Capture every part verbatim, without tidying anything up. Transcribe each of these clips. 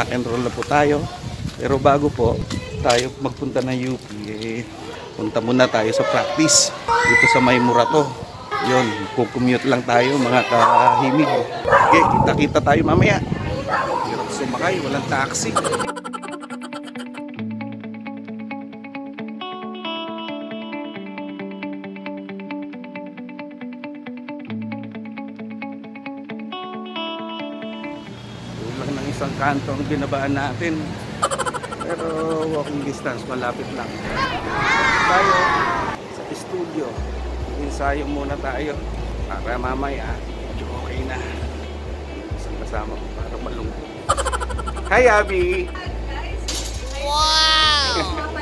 Rock and roll na po tayo. Pero bago po tayo magpunta ng U P, eh, punta muna tayo sa practice dito sa May Murato. Yun, kukumute lang tayo mga kahimig. Okay, kita-kita tayo mamaya. Hirap sumakay, walang taxi. Lang ng isang kanto ang binabaan natin. Pero walking distance, malapit lang. Tayo sa studio. Ensayo muna tayo para mamaya medyo okay na. Isang kasama ko para malungkot. Hi Abby! Wow!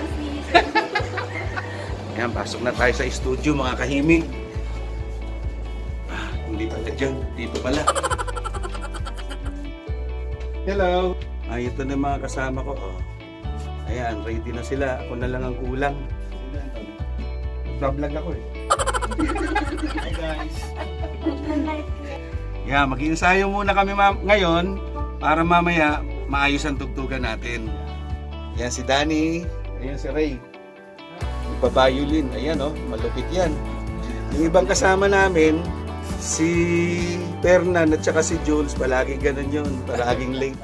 Yan, pasok na tayo sa studio mga kahimig. Ah, hindi pala dyan, dito pala. Hello! Ay, ito na mga kasama ko. Oh. Ayan, ready na sila. Ako na lang ang kulang. Nag-vlog ako eh. Hi guys! Yeah, mag-iensayo muna kami ngayon para mamaya maayos ang tugtugan natin. Ayan si Danny. Ayan si Ray. Ipabayulin. Ayan oh, malupit yan. Yung ibang kasama namin, si Fernan at saka si Jules, palagi ganun yun. Palaging late.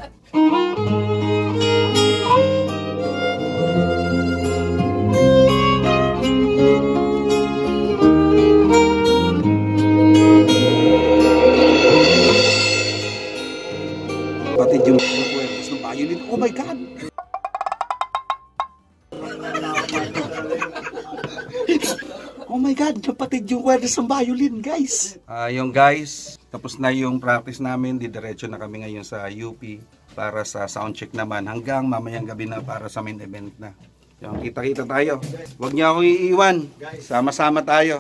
Pati yung kwento ng violin. Oh my God! Oh my God! Napatid yung kwento ng violin, guys! Uh, yung guys, tapos na yung practice namin. Didiretso na kami ngayon sa U P para sa soundcheck naman. Hanggang mamayang gabi na para sa main event na. Yung kita-kita tayo. Huwag niyo akong iiwan. Sama-sama tayo.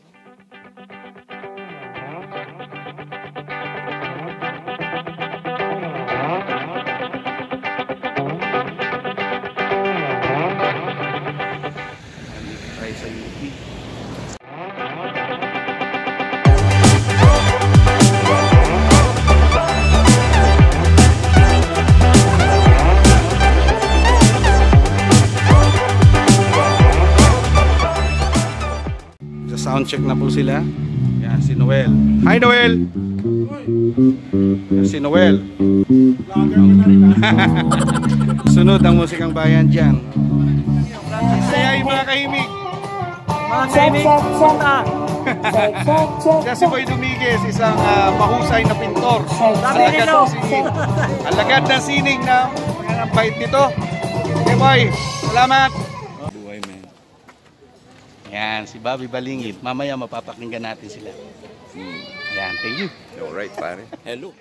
Soundcheck na po sila. Yan, si Noel. Hi Noel! Yan, si Noel. Sunod ang musikang bayan dyan. Sayay mga kahimig. Mga kahimig. Siya si Boy Dumiguez, isang uh, mahusay na pintor. Alagad ng sining. Alagad ng sining na ang bait nito. Okay boy, salamat! Ayan, si Bobby Balingit. Mamaya mapapakinggan natin sila. Hmm. Ayan, thank you. Alright, pare. Hello.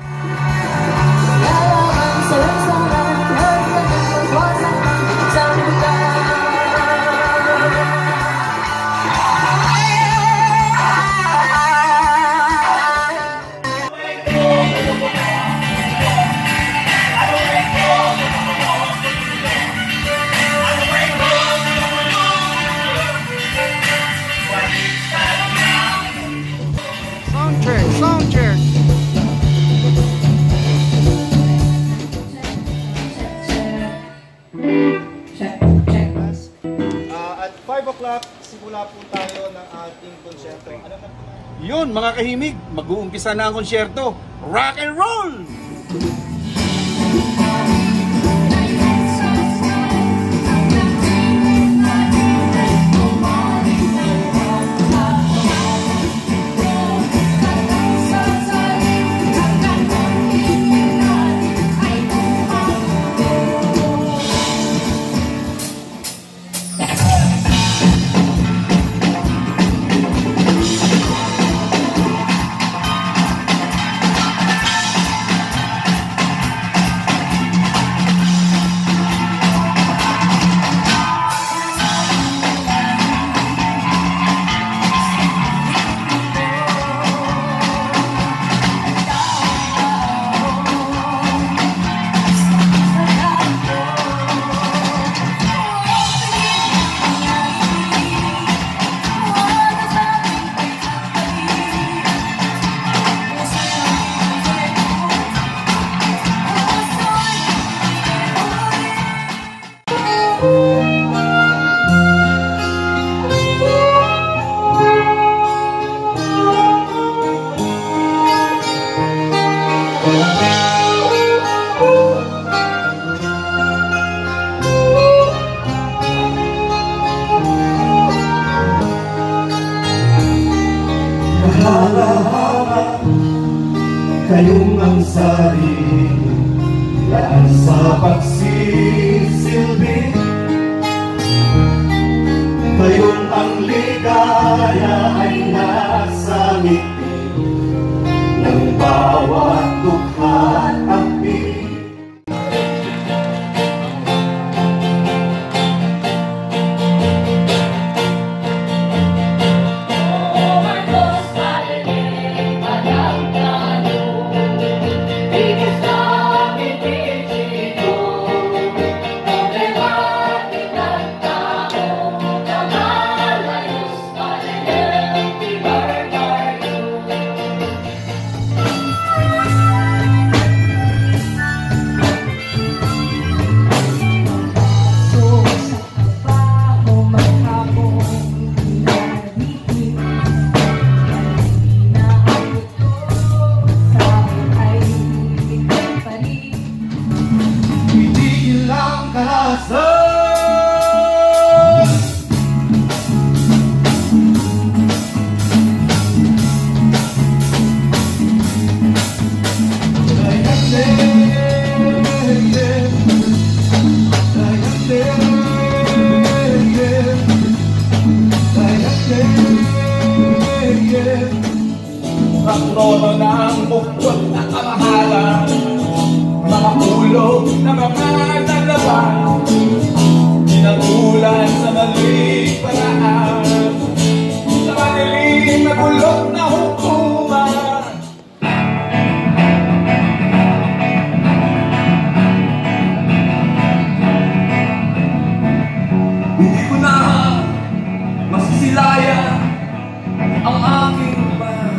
five o'clock, simula po tayo ng ating konsyerto. Ano na po? Yun, mga kahimig, mag-uumpisa na ang konsyerto. Rock and roll! sarili yan sa pagsisilbi. Ngayon ang ligaya ay nasa ngiti ng bawat dukha at api. Ang tono ng bukod na kamahalan, mga ulog na mga nalaban, pinagulan sa maling paraan, sa madilim na bulok na hukuman. Hindi ko na masisilayan ang aking bayan.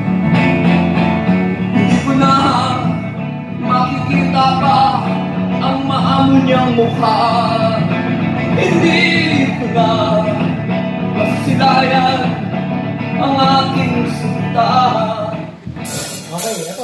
Hindi ko na makikita pa ang maamo niyang mukha. Hindi ko na masisilayan ang aking sinta. Okay, ito.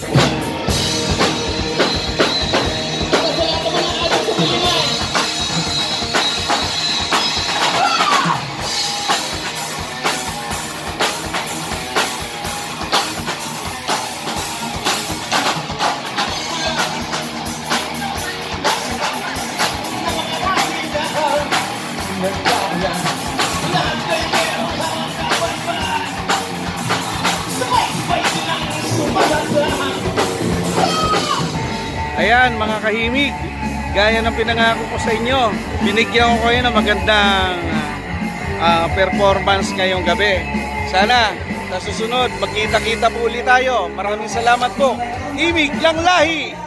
Ayan mga kahimig, gaya ng pinangako ko sa inyo, binigyan ko kayo ng magandang uh, performance ngayong gabi. Sana sa susunod magkita-kita po ulit tayo. Maraming salamat po. Himig lang lahi!